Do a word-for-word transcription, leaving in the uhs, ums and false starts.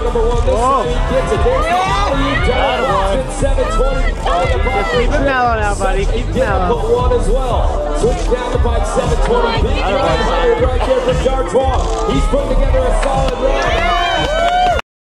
number one this time. He gets it. There's the alley. Down Watson, seven twenty. Just keep it mellow now, buddy. Keep it mellow. Put one as well. Switch down to fight seven twenty. Big run right there from Jartois. He's putting together a solid run.